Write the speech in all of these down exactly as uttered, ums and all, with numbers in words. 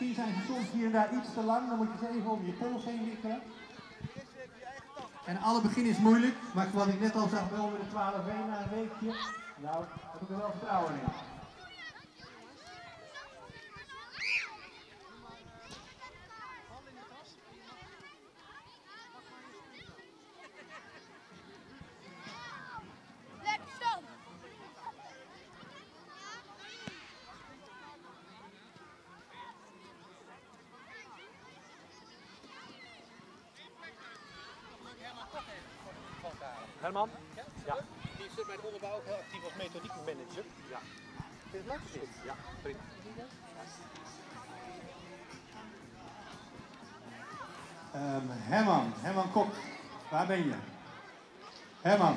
Misschien zijn ze soms hier en daar iets te lang, dan moet je ze even over je pols heen wikkelen. En alle begin is moeilijk, maar wat ik net al zag, wel met de twaalf één na een weekje. Nou, daar heb ik er wel vertrouwen in. Herman? Ja? Ja. Die zit bij de onderbouw ook heel actief als methodiekmanager. Ja. Vind je het leuk? Ja, prima. Um, Herman, Herman Kok, waar ben je? Herman.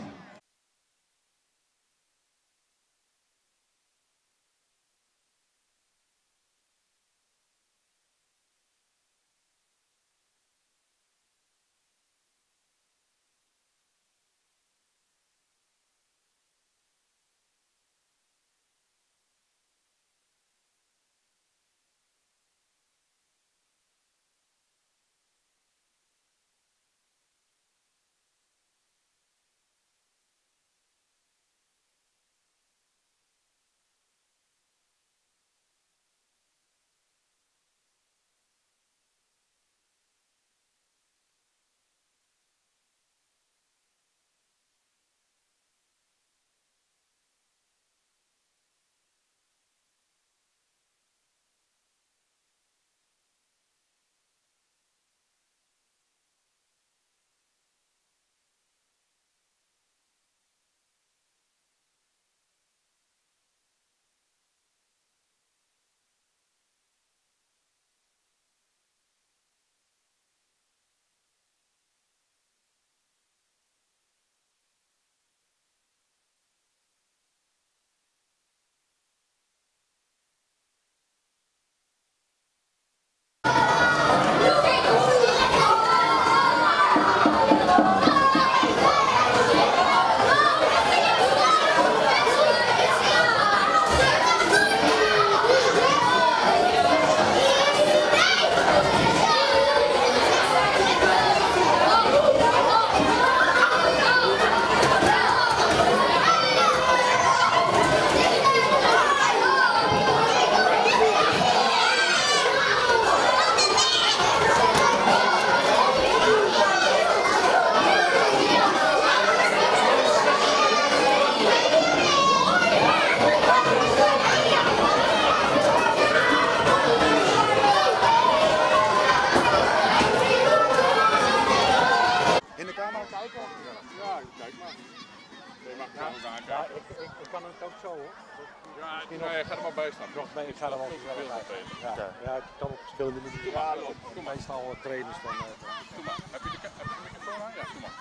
Ja, ik, ik, ik kan het ook zo hoor. Ja, nee, ga er maar bij staan. Nog mee, ik ga er wel bij. Ja, ja, ik kan op verschillende manieren. Ja, meestal trainers dan. Doe maar. Heb je de, heb je de microfoon aan? Ja, doe maar.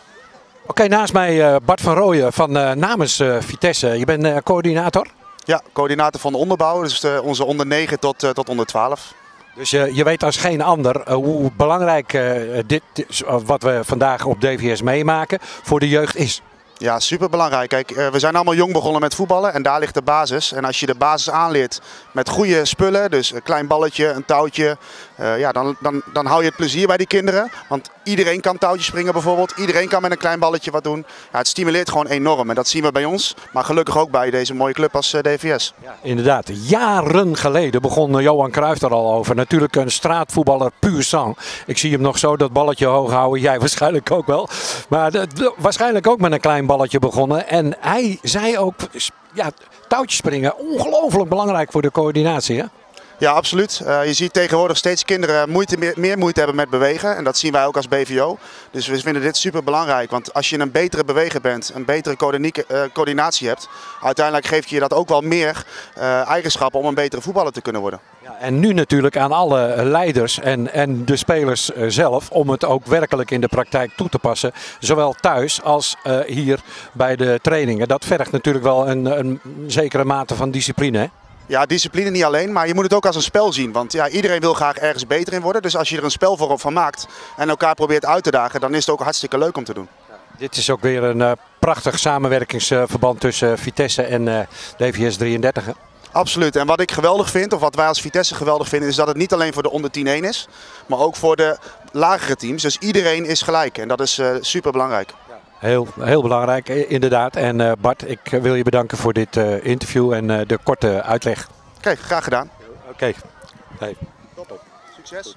Oké, okay, naast mij uh, Bart van Rooyen van uh, namens uh, Vitesse. Je bent uh, coördinator? Ja, coördinator van de onderbouw, dus de, onze onder negen tot, uh, tot onder twaalf. Dus uh, je weet als geen ander uh, hoe belangrijk uh, dit, dit uh, wat we vandaag op D V S meemaken voor de jeugd is. Ja, super belangrijk. Kijk, we zijn allemaal jong begonnen met voetballen en daar ligt de basis. En als je de basis aanleert met goede spullen, dus een klein balletje, een touwtje, uh, ja, dan, dan, dan hou je het plezier bij die kinderen. Want iedereen kan touwtjes springen bijvoorbeeld, iedereen kan met een klein balletje wat doen. Ja, het stimuleert gewoon enorm en dat zien we bij ons, maar gelukkig ook bij deze mooie club als uh, D V S. Ja, inderdaad, jaren geleden begon Johan Cruijff er al over. Natuurlijk een straatvoetballer puur sang. Ik zie hem nog zo dat balletje hoog houden, jij waarschijnlijk ook wel. Maar de, de, waarschijnlijk ook met een klein balletje begonnen. En hij zei ook, ja, touwtjes springen, ongelooflijk belangrijk voor de coördinatie, hè? Ja, absoluut. Uh, je ziet tegenwoordig steeds kinderen moeite, meer, meer moeite hebben met bewegen. En dat zien wij ook als B V O. Dus we vinden dit super belangrijk. Want als je een betere beweger bent, een betere coördinatie hebt, uiteindelijk geeft je dat ook wel meer uh, eigenschappen om een betere voetballer te kunnen worden. Ja, en nu natuurlijk aan alle leiders en, en de spelers zelf om het ook werkelijk in de praktijk toe te passen. Zowel thuis als uh, hier bij de trainingen. Dat vergt natuurlijk wel een, een zekere mate van discipline, hè? Ja, discipline niet alleen, maar je moet het ook als een spel zien. Want ja, iedereen wil graag ergens beter in worden. Dus als je er een spel voor van maakt en elkaar probeert uit te dagen, dan is het ook hartstikke leuk om te doen. Ja, dit is ook weer een uh, prachtig samenwerkingsverband tussen uh, Vitesse en uh, D V S drieëndertig. Hè? Absoluut. En wat ik geweldig vind, of wat wij als Vitesse geweldig vinden, is dat het niet alleen voor de onder tien één is, maar ook voor de lagere teams. Dus iedereen is gelijk en dat is uh, super belangrijk. Heel, heel belangrijk, inderdaad. En uh, Bart, ik wil je bedanken voor dit uh, interview en uh, de korte uitleg. Oké, okay, graag gedaan. Oké. Okay. Hey. Top, top. Succes.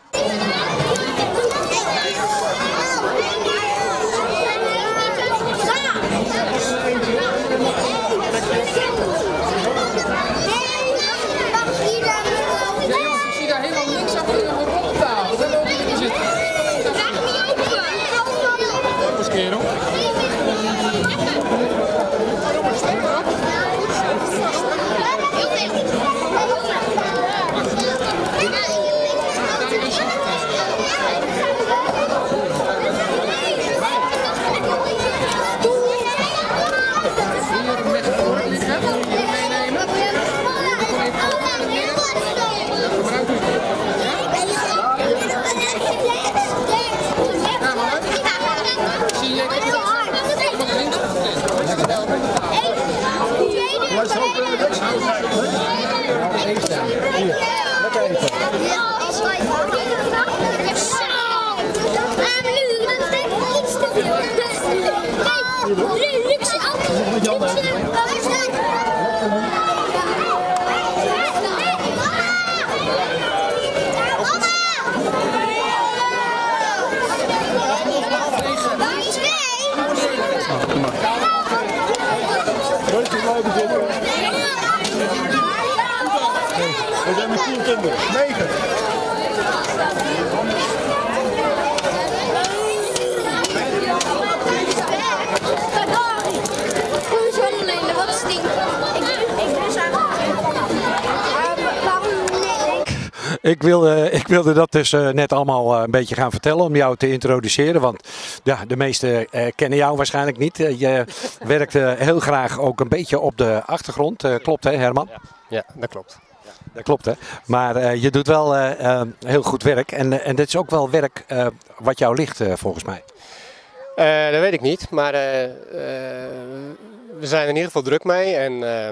We zijn met tien kinderen. Negen. Ik wilde, ik wilde dat dus uh, net allemaal uh, een beetje gaan vertellen om jou te introduceren. Want ja, de meesten uh, kennen jou waarschijnlijk niet. Uh, je werkt uh, heel graag ook een beetje op de achtergrond. Uh, klopt hè Herman? Ja, ja dat klopt. Ja, dat klopt hè. Maar uh, je doet wel uh, uh, heel goed werk. En, uh, en dit is ook wel werk uh, wat jou ligt uh, volgens mij. Uh, dat weet ik niet. Maar uh, uh, we zijn er in ieder geval druk mee. En uh,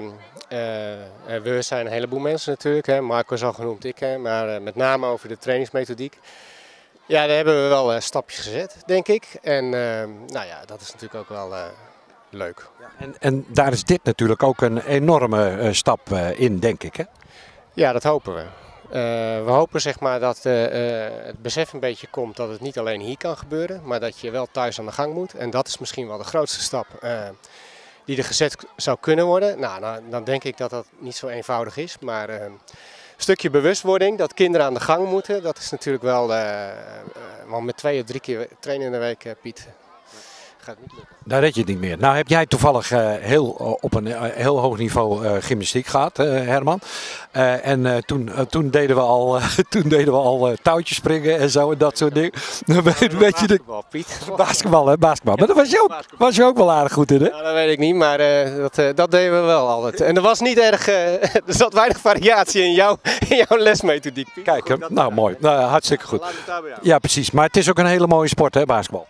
uh, we zijn een heleboel mensen natuurlijk. Hè. Marco is al genoemd, ik. Hè. Maar uh, met name over de trainingsmethodiek. Ja, daar hebben we wel uh, stapjes gezet, denk ik. En uh, nou ja, dat is natuurlijk ook wel uh, leuk. Ja, en, en daar is dit natuurlijk ook een enorme uh, stap uh, in, denk ik hè? Ja, dat hopen we. Uh, we hopen zeg maar dat uh, uh, het besef een beetje komt dat het niet alleen hier kan gebeuren, maar dat je wel thuis aan de gang moet. En dat is misschien wel de grootste stap uh, die er gezet zou kunnen worden. Nou, nou, dan denk ik dat dat niet zo eenvoudig is. Maar uh, een stukje bewustwording dat kinderen aan de gang moeten, dat is natuurlijk wel, uh, uh, want met twee of drie keer trainen in de week, uh, Piet, gaat niet lukken. Daar red je het niet meer. Nou heb jij toevallig uh, heel, uh, op een uh, heel hoog niveau uh, gymnastiek gehad, uh, Herman. Uh, en uh, toen, uh, toen deden we al, uh, toen deden we al uh, touwtjes springen en zo en dat soort dingen. Dan weet, weet je de... Basketbal, Piet. Basketbal, hè, basketbal. Maar daar was je ook, was je ook wel aardig goed in, hè? Ja, dat weet ik niet, maar uh, dat, uh, dat deden we wel altijd. En er was niet erg, uh, er zat weinig variatie in, jou, in jouw lesmethodiek, Piet. Kijk, hè? Nou mooi. Nou, hartstikke goed. Ja, precies. Maar het is ook een hele mooie sport, hè, basketbal.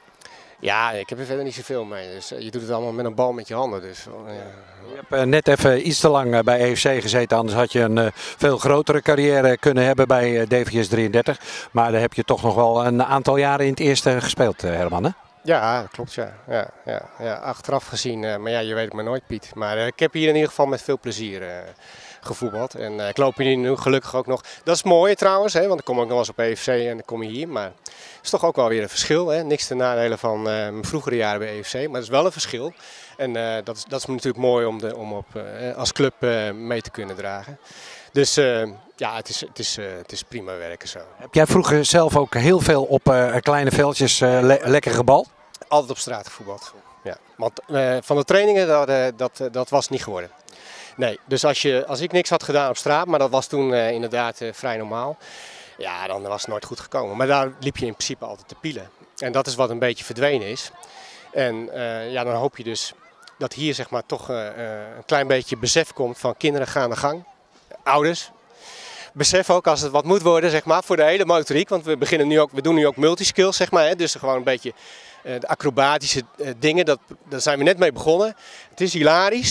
Ja, ik heb er verder niet zoveel mee. Dus je doet het allemaal met een bal met je handen. Dus, ja. Je hebt uh, net even iets te lang uh, bij E F C gezeten. Anders had je een uh, veel grotere carrière kunnen hebben bij uh, D V S drieëndertig. Maar daar heb je toch nog wel een aantal jaren in het eerste gespeeld, uh, Herman, hè? Ja, dat klopt ja. ja, ja, ja. Achteraf gezien, uh, maar ja, je weet het maar nooit, Piet. Maar uh, ik heb hier in ieder geval met veel plezier uh, gevoetbald. En uh, ik loop hier nu gelukkig ook nog. Dat is mooi trouwens, hè, want ik kom ook nog wel eens op E F C en dan kom je hier. Maar het is toch ook wel weer een verschil. Hè? Niks ten nadele van uh, mijn vroegere jaren bij E F C, maar het is wel een verschil. En uh, dat, is, dat is natuurlijk mooi om, de, om op, uh, als club uh, mee te kunnen dragen. Dus uh, ja, het is, het, is, uh, het is prima werken zo. Heb jij vroeger zelf ook heel veel op uh, kleine veldjes uh, le lekker gebald? Altijd op straat gevoetbald. Ja. Want uh, van de trainingen, dat, uh, dat, uh, dat was niet geworden. Nee, dus als, je, als ik niks had gedaan op straat, maar dat was toen uh, inderdaad uh, vrij normaal. Ja, dan was het nooit goed gekomen. Maar daar liep je in principe altijd te pielen. En dat is wat een beetje verdwenen is. En uh, ja, dan hoop je dus dat hier zeg maar toch uh, een klein beetje besef komt van kinderen gaan aan de gang. Ouders. Besef ook als het wat moet worden zeg maar voor de hele motoriek. Want we, beginnen nu ook, we doen nu ook multiskills zeg maar. Hè, dus gewoon een beetje uh, de acrobatische uh, dingen. Dat, daar zijn we net mee begonnen. Het is hilarisch.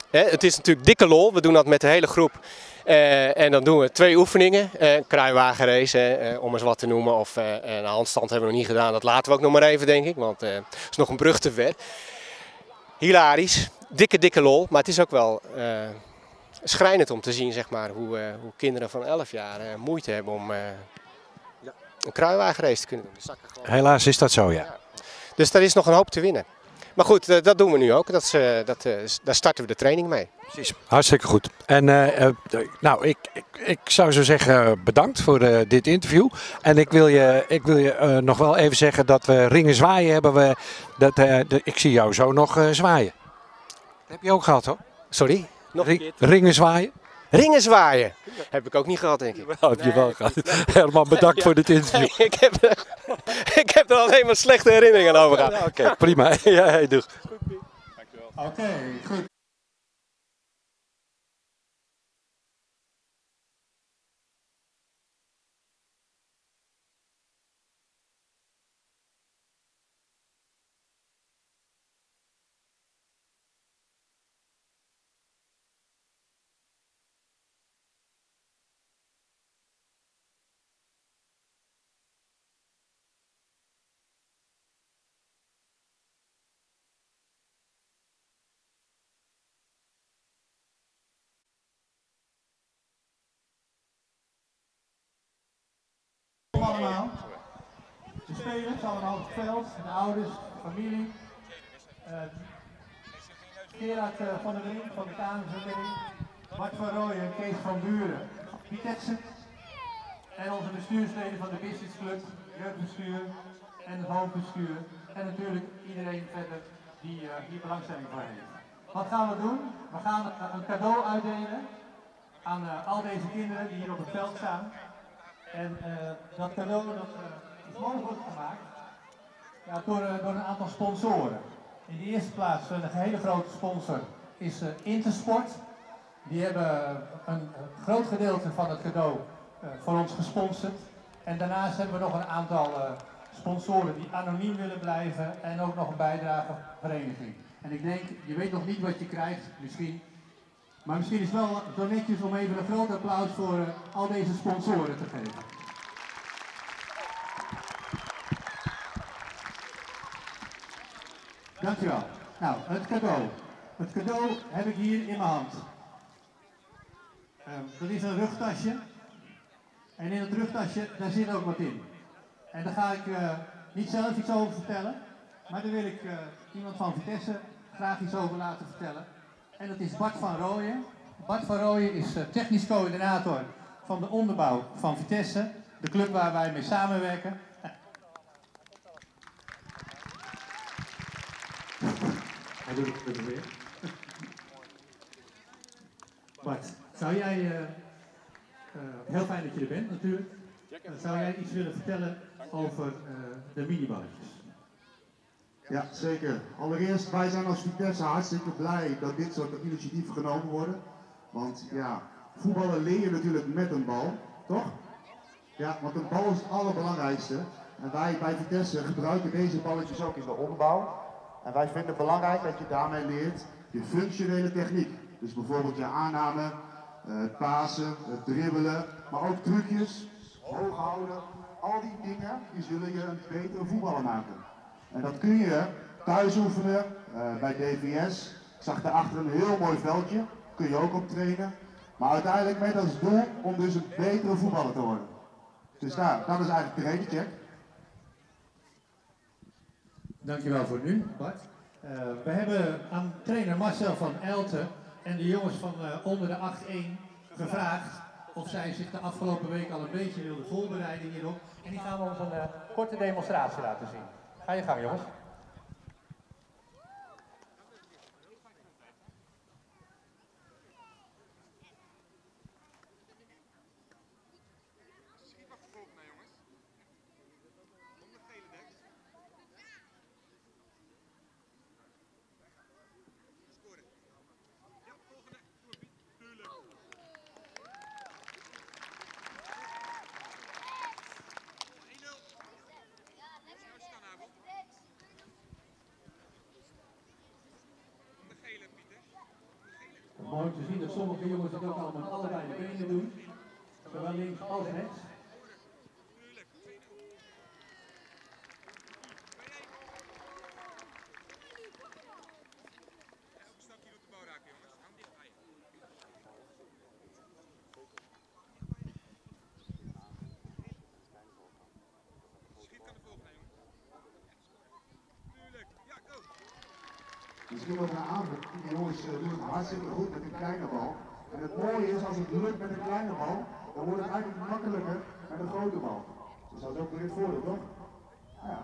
Hè, het is natuurlijk dikke lol. We doen dat met de hele groep. Uh, en dan doen we twee oefeningen. Uh, kruiwagenrace, uh, om eens wat te noemen. Of uh, een handstand hebben we nog niet gedaan. Dat laten we ook nog maar even, denk ik. Want het uh, is nog een brug te ver. Hilarisch. Dikke, dikke lol. Maar het is ook wel uh, schrijnend om te zien, zeg maar, hoe, uh, hoe kinderen van elf jaar uh, moeite hebben om uh, een kruiwagenrace te kunnen doen. Gewoon... Helaas is dat zo, ja. ja. Dus daar is nog een hoop te winnen. Maar goed, uh, dat doen we nu ook. Dat is, uh, dat, uh, daar starten we de training mee. Precies, hartstikke goed. En uh, uh, nou, ik, ik, ik zou zo zeggen bedankt voor uh, dit interview. En ik wil je, ik wil je uh, nog wel even zeggen dat we ringen zwaaien hebben. We, dat, uh, de, ik zie jou zo nog uh, zwaaien. Dat heb je ook gehad, hoor. Sorry? Nog een Ring, ringen zwaaien? Ringen zwaaien? Heb ik ook niet gehad, denk ik. Dat heb je wel gehad. Herman, bedankt ja. voor dit interview. Nee, ik, heb, ik heb er alleen maar slechte herinneringen aan over gehad. Ja, Oké, okay, prima. Ja, hey, doeg. Oké, okay, goed. Allemaal. De spelers allemaal op het veld, de ouders, de familie. Uh, Gerard uh, van der Brink van de K N V B, Bart van Rooyen, Kees van Buren, Vitesse. En onze bestuursleden van de businessclub, jeugdbestuur en het hoofdbestuur. En natuurlijk iedereen verder die uh, hier belangstelling voor heeft. Wat gaan we doen? We gaan uh, een cadeau uitdelen aan uh, al deze kinderen die hier op het veld staan. En uh, dat cadeau dat, uh, is mogelijk gemaakt ja, door, uh, door een aantal sponsoren. In de eerste plaats een hele grote sponsor is uh, Intersport. Die hebben een, een groot gedeelte van het cadeau uh, voor ons gesponsord. En daarnaast hebben we nog een aantal uh, sponsoren die anoniem willen blijven en ook nog een bijdragevereniging. En ik denk, je weet nog niet wat je krijgt, misschien. Maar misschien is het wel zo netjes om even een groot applaus voor uh, al deze sponsoren te geven. Dankjewel. Nou, het cadeau. Het cadeau heb ik hier in mijn hand. Uh, dat is een rugtasje. En in het rugtasje, daar zit ook wat in. En daar ga ik uh, niet zelf iets over vertellen. Maar daar wil ik uh, iemand van Vitesse graag iets over laten vertellen. En dat is Bart van Rooyen. Bart van Rooyen is uh, technisch coördinator van de onderbouw van Vitesse. De club waar wij mee samenwerken. Hij doet het weer. Bart, zou jij, uh, uh, heel fijn dat je er bent natuurlijk. Uh, zou jij iets willen vertellen over uh, de miniballetjes? Ja, zeker. Allereerst, wij zijn als Vitesse hartstikke blij dat dit soort initiatieven genomen worden. Want ja, voetballen leer je natuurlijk met een bal, toch? Ja, want een bal is het allerbelangrijkste. En wij bij Vitesse gebruiken deze balletjes ook in de onderbouw. En wij vinden het belangrijk dat je daarmee leert je functionele techniek. Dus bijvoorbeeld je aanname, het pasen, het dribbelen, maar ook trucjes, hoog houden. Al die dingen die zullen je een betere voetballer maken. En dat kun je thuis oefenen, uh, bij D V S. Ik zag daarachter een heel mooi veldje, kun je ook op trainen. Maar uiteindelijk met als doel om dus een betere voetballer te worden. Dus daar, dat is eigenlijk de trainingcheck. Dankjewel voor nu, Bart. Uh, we hebben aan trainer Marcel van Elten en de jongens van uh, onder de acht één gevraagd of zij zich de afgelopen week al een beetje wilden voorbereiden hierop. En die gaan we ons een uh, korte demonstratie laten zien. Ga je gang, jongens. onze jongens het ook allemaal met allebei de benen doen. Zowel links als rechts. Misschien nog een aanvulling. Die jongens uh, doen het hartstikke goed met een kleine bal. En het mooie is, als het lukt met een kleine bal, dan wordt het eigenlijk makkelijker met een grote bal. Dus dat is ook weer het voordeel, toch? Ja.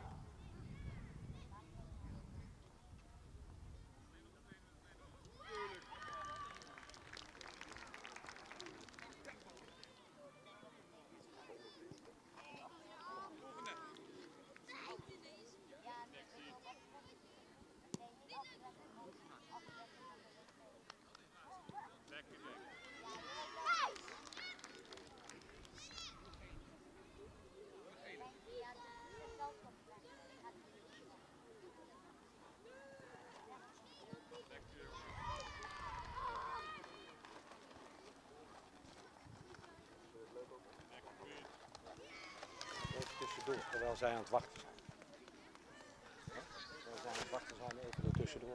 Tussendoor, terwijl zij aan het wachten zijn. Terwijl zij aan het wachten zijn, even er tussendoor.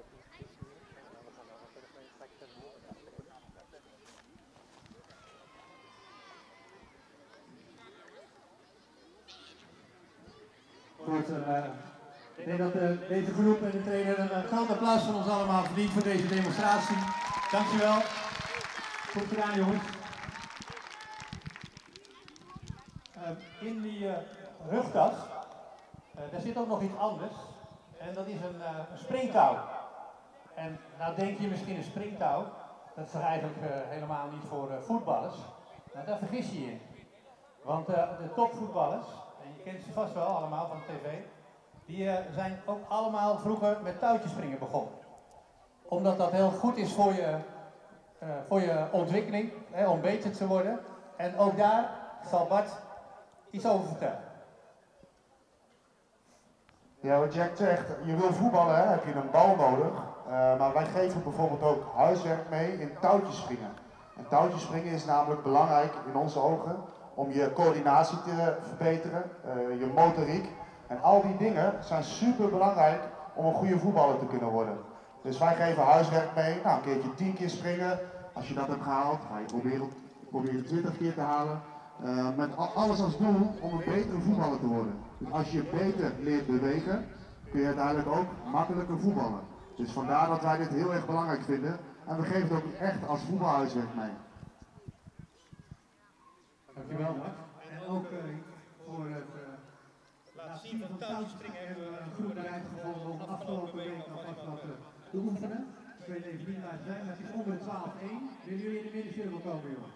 Goed, uh, ik denk dat uh, deze groep en de trainer een uh, groot applaus van ons allemaal verdient voor deze demonstratie. Dankjewel. Goed gedaan, jongens. Uh, in die uh, rugtas, uh, daar zit ook nog iets anders. En dat is een, uh, een springtouw. En nou denk je misschien een springtouw, dat is toch eigenlijk uh, helemaal niet voor uh, voetballers. Nou, daar vergis je je in. Want uh, de topvoetballers, en je kent ze vast wel allemaal van tv, die uh, zijn ook allemaal vroeger met touwtjespringen begonnen. Omdat dat heel goed is voor je, uh, voor je ontwikkeling, hè, om beter te worden. En ook daar zal Bart iets over vertellen. Ja, wat Jack zegt, je wil voetballen, hè, heb je een bal nodig. Uh, maar wij geven bijvoorbeeld ook huiswerk mee in touwtjespringen. En touwtjespringen is namelijk belangrijk in onze ogen om je coördinatie te verbeteren, uh, je motoriek. En al die dingen zijn super belangrijk om een goede voetballer te kunnen worden. Dus wij geven huiswerk mee, nou, een keertje tien keer springen. Als je dat hebt gehaald, ga je proberen, proberen twintig keer te halen. Uh, met alles als doel om een betere voetballer te worden. Dus als je beter leert bewegen, kun je uiteindelijk ook makkelijker voetballen. Dus vandaar dat wij dit heel erg belangrijk vinden. En we geven het ook echt als voetbalhuiswerk mee. Dankjewel, Mark. En ook uh, voor het uh, laten zien van touwtjespringen hebben we een goede bereid gevonden om afgelopen week alvast wat uh, te oefenen. Ik weet even niet waar het zijn, maar het is onder de twaalf één. Willen jullie in de middencirkel komen, jongens?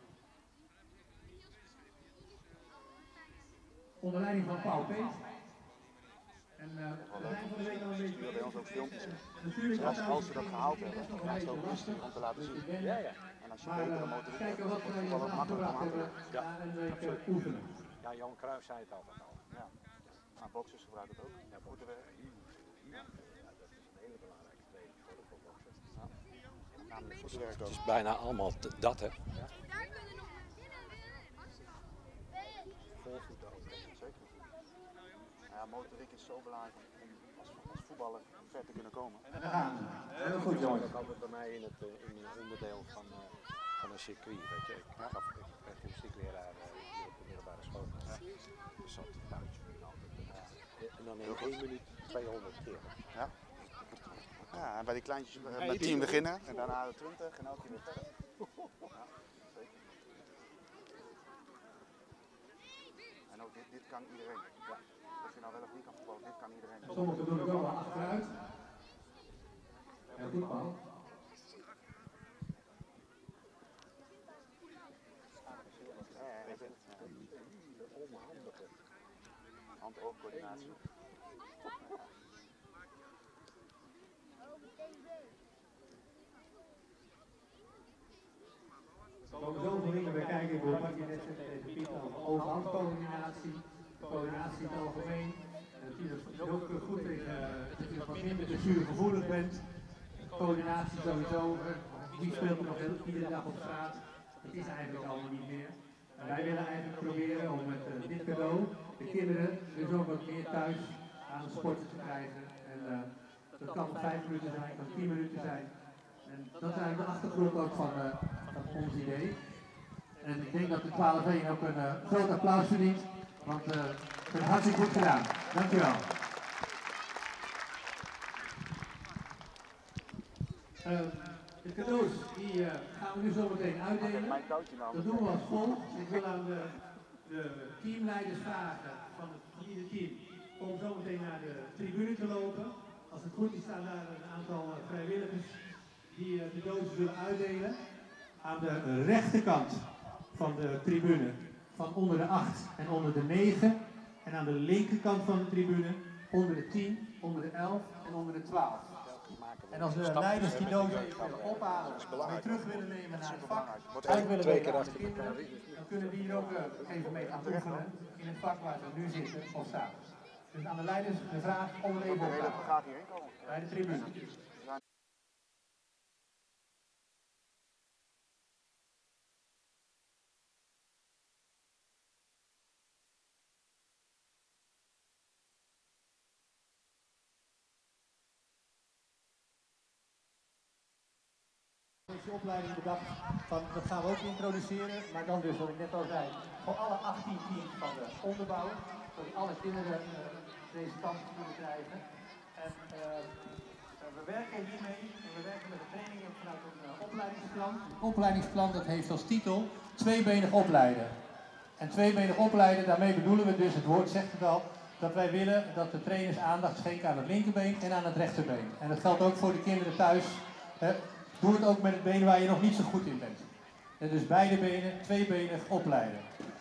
Onder leiding van Paul Peet. En uh, we zijn van de week al een beetje... We bij ons ook filmpjes. Natuurlijk als, als we dat gehaald hebben, dan is het ook lastig om te laten zien. Ja, ja. En als je maar betere uh, motoriek kijken hebt, wat dan wij is het ons wel makkelijker aangebracht om aan hebben te na een week uh, oefenen. Ja, Johan Cruijff zei het altijd al. Ja. Nou, boxers gebruiken het ook. Ja, moeten we. Ja, dat is een hele belangrijke training voor de voetbalboxers. Ja. Namelijk voetenwerk Het ook. is bijna allemaal dat, hè? Ja. Voorvoeten ook. Zeker. Ja, motoriek is zo belangrijk om als, als voetballer ver te kunnen komen. En daar gaan we. Heel goed, jongens. Dat altijd bij mij in het uh, in een onderdeel van, uh, van een circuit. Weet je. Ik gaf ik werd gymnastiekleraar uh, hier op de middelbare school. Ja. Dus zat een touwtje in altijd. Uh, en dan in één minuut tweehonderd keer. Ja. Ja, en bij die kleintjes uh, met tien beginnen en daarna de twintig en elke keer weer verder. Ja, zeker. En ook dit, dit kan iedereen. Ja. Of je nou wel of niet kan voetballen, dit kan iedereen. Sommigen doen het ook wel achteruit. Heel goed, Paul. Hand-oogcoördinatie. Er komen zoveel dingen bij kijken. Ik hoor wat je net zegt tegen Piet over overhandcoördinatie, coördinatie in het algemeen. En dat is ook goed in, uh, dat je wat minder blessuregevoelig bent. Coördinatie sowieso, uh, die speelt nog heel, iedere dag op straat. Dat is eigenlijk allemaal niet meer. En wij willen eigenlijk proberen om met uh, dit cadeau de kinderen dus ook wat meer thuis aan het sporten te krijgen. En uh, dat kan vijf minuten zijn, kan tien minuten zijn. En dat is eigenlijk de achtergrond ook van, uh, van ons idee. En ik denk dat de twaalf één ook een uh, groot applaus verdient, want uh, het is hartstikke goed gedaan. Dankjewel. Uh, de cadeaus die uh, gaan we nu zo meteen uitdelen. Dat doen we als volgt. Ik wil aan de, de teamleiders vragen van het ieder team om zo meteen naar de tribune te lopen. Als het goed is staan daar een aantal uh, vrijwilligers die uh, de dozen zullen uitdelen. Aan de rechterkant van de tribune van onder de acht en onder de negen. En aan de linkerkant van de tribune onder de tien, onder de elf en onder de twaalf. En als de leiders die dozen even willen ophalen, weer terug willen nemen naar het vak, uit willen delen aan de kinderen, dan kunnen die hier ook uh, even mee gaan oefenen in het vak waar ze nu zitten of staan. Dus aan de leiders de vraag om er even op te halen bij de tribune. De opleiding bedacht van, dat gaan we ook introduceren, maar dan dus wat ik net al zei, voor alle achttien teams van de onderbouw, zodat alle kinderen uh, deze kans kunnen krijgen. En uh, we werken hiermee, en we werken met de trainingen vanuit een uh, opleidingsplan. Het opleidingsplan dat heeft als titel tweebenig opleiden. En tweebenig opleiden, daarmee bedoelen we dus, het woord zegt het al, dat wij willen dat de trainers aandacht schenken aan het linkerbeen en aan het rechterbeen. En dat geldt ook voor de kinderen thuis. Hè. Doe het ook met het been waar je nog niet zo goed in bent. En dus beide benen, tweebenig opleiden.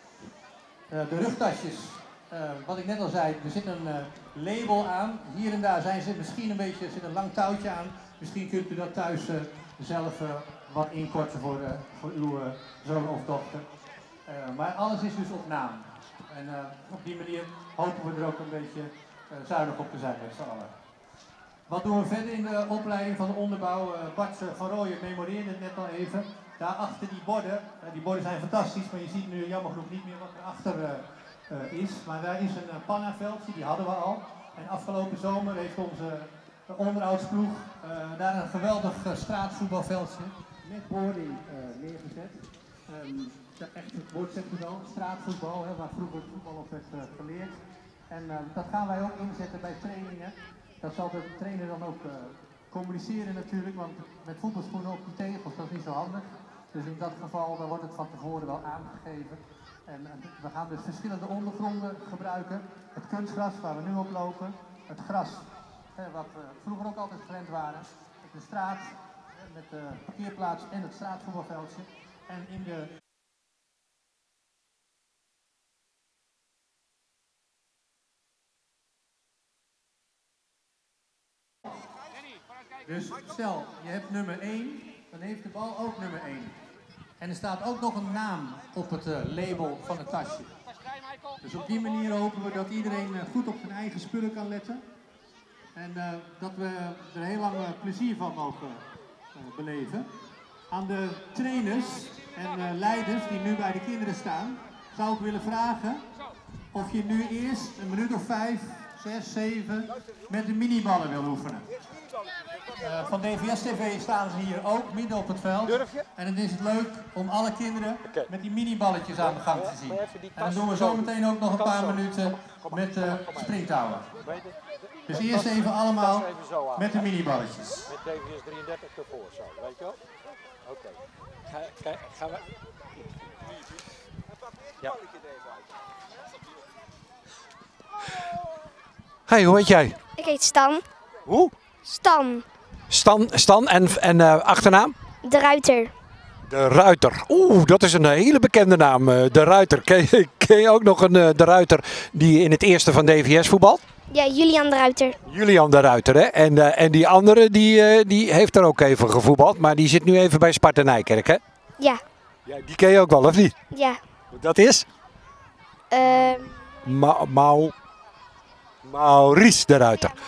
Uh, de rugtasjes, uh, wat ik net al zei, er zit een uh, label aan. Hier en daar zijn ze misschien een beetje, er zit een lang touwtje aan. Misschien kunt u dat thuis uh, zelf uh, wat inkorten voor, uh, voor uw uh, zoon of dochter. Uh, maar alles is dus op naam. En uh, op die manier hopen we er ook een beetje uh, zuinig op te zijn met z'n allen. Wat doen we verder in de opleiding van de onderbouw? Uh, Bart van Rooyen memoreerde het net al even. Daar achter die borden, uh, die borden zijn fantastisch, maar je ziet nu jammer genoeg niet meer wat erachter uh, uh, is. Maar daar is een uh, pannaveldje, die hadden we al. En afgelopen zomer heeft onze uh, onderhoudsploeg uh, daar een geweldig uh, straatvoetbalveldje met boarding uh, neergezet. Um, echt, het woord zegt het al, straatvoetbal, hè, waar vroeger voetbal op werd uh, geleerd. En uh, dat gaan wij ook inzetten bij trainingen. Dat zal de trainer dan ook uh, communiceren natuurlijk, want met voetbalschoenen op die tegels, dat is niet zo handig. Dus in dat geval dan wordt het van tevoren wel aangegeven. En uh, we gaan dus verschillende ondergronden gebruiken. Het kunstgras waar we nu op lopen, het gras eh, wat we vroeger ook altijd gewend waren, de straat eh, met de parkeerplaats en het straatvoetbalveldje. En in de Dus stel, je hebt nummer één, dan heeft de bal ook nummer één. En er staat ook nog een naam op het uh, label van het tasje. Dus op die manier hopen we dat iedereen uh, goed op zijn eigen spullen kan letten. En uh, dat we er heel lang uh, plezier van mogen uh, beleven. Aan de trainers en uh, leiders die nu bij de kinderen staan, zou ik willen vragen of je nu eerst een minuut of vijf, zes, zeven met de miniballen wil oefenen. Uh, van D V S T V staan ze hier ook midden op het veld. En dan is het leuk om alle kinderen okay. met die miniballetjes aan de gang te zien. En dan doen we zo meteen ook nog een paar minuten met de uh, springtouwen. Dus eerst even allemaal met de miniballetjes. Met D V S drieëndertig ervoor zo, weet je wel? Oké. Okay. Gaan we... Ja. Hey, hoe heet jij? Ik heet Stan. Hoe? Stan. Stan, Stan en, en uh, achternaam? De Ruiter. De Ruiter. Oeh, dat is een hele bekende naam. Uh, de Ruiter. Ken je, ken je ook nog een uh, De Ruiter die in het eerste van D V S voetbalt? Ja, Julian de Ruiter. Julian de Ruiter, hè? En, uh, en die andere die, uh, die heeft er ook even gevoetbald, maar die zit nu even bij Sparta Nijkerk, hè? Ja. Ja. Die ken je ook wel, of niet? Ja. Dat is? Uh... Ma Mau... Maurice de Ruiter.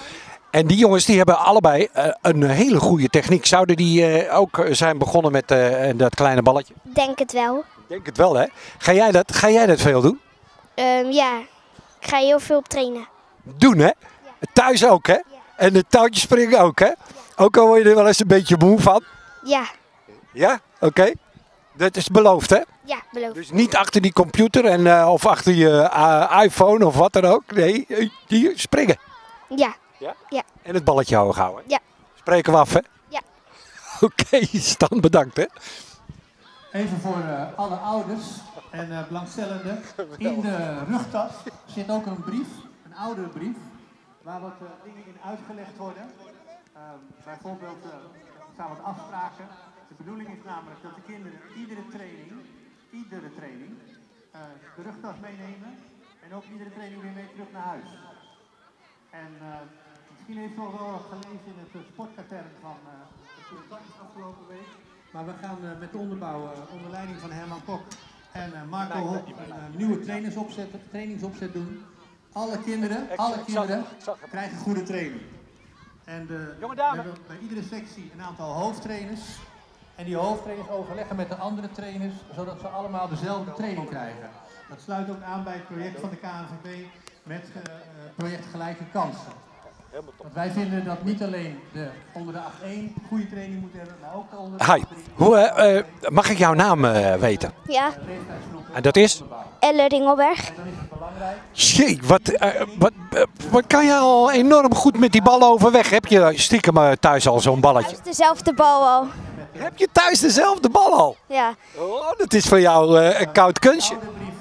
En die jongens die hebben allebei uh, een hele goede techniek. Zouden die uh, ook zijn begonnen met uh, dat kleine balletje? Denk het wel. Ik denk het wel, hè? Ga jij dat, ga jij dat veel doen? Um, ja, ik ga heel veel op trainen. Doen, hè? Ja. Thuis ook, hè? Ja. En de touwtjes springen ook, hè? Ja. Ook al word je er wel eens een beetje moe van. Ja. Ja? Oké. Okay. Dat is beloofd, hè? Ja, beloofd. Dus niet achter die computer en, uh, of achter je uh, iPhone of wat dan ook. Nee, die springen. Ja. Ja? Ja. En het balletje hoog houden. Ja. Spreken we af, hè? Ja. Oké, okay, Stan, bedankt, hè? Even voor uh, alle ouders en uh, belangstellenden. In de rugtas zit ook een brief, een oudere brief, waar wat uh, dingen in uitgelegd worden. Uh, bijvoorbeeld, uh, er staan wat afspraken. De bedoeling is namelijk dat de kinderen iedere training, iedere training, uh, de rugtas meenemen en ook iedere training weer mee terug naar huis. En uh, misschien heeft u al wel gelezen in het uh, sportkatern van uh, de afgelopen week. Maar we gaan uh, met de onderbouw uh, onder leiding van Herman Kok en uh, Marco Hop een uh, nieuwe trainingsopzet, trainingsopzet doen. Alle kinderen, alle kinderen krijgen goede training. En de, we hebben bij iedere sectie een aantal hoofdtrainers. En die hoofdtrainers overleggen met de andere trainers, zodat ze allemaal dezelfde training krijgen. Dat sluit ook aan bij het project van de K N V B met uh, project Gelijke Kansen. Want wij vinden dat niet alleen de onder de acht één goede training moet hebben, maar ook de onder de Hi, hoe, uh, mag ik jouw naam uh, weten? Ja. En dat is? Elle Ringelberg. Jee, wat, uh, wat, uh, wat kan je al enorm goed met die ballen overweg? Heb je stiekem uh, thuis al zo'n balletje? Thuis dezelfde bal al. Heb je thuis dezelfde bal al? Ja. Oh, dat is voor jou uh, een koud kunstje.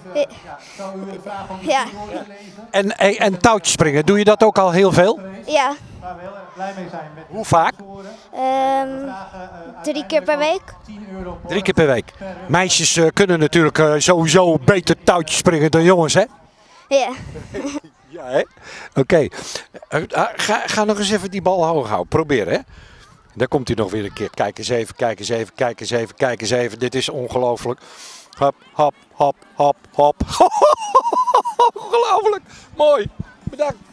Ja. En, en, en touwtjes springen, doe je dat ook al heel veel? Ja. Waar we heel erg blij mee zijn. Met Hoe vaak? Um, drie keer per week. Drie keer per week. Meisjes uh, kunnen natuurlijk uh, sowieso beter touwtjes springen dan jongens, hè? Ja. Ja, hè? Oké. Okay. Uh, ga, ga nog eens even die bal hoog houden. Probeer, hè? Daar komt hij nog weer een keer. Kijk eens even, kijk eens even, kijk eens even, kijk eens even. Dit is ongelooflijk. Hop, hop, hop, hop, hop. Ongelooflijk. Mooi. Bedankt.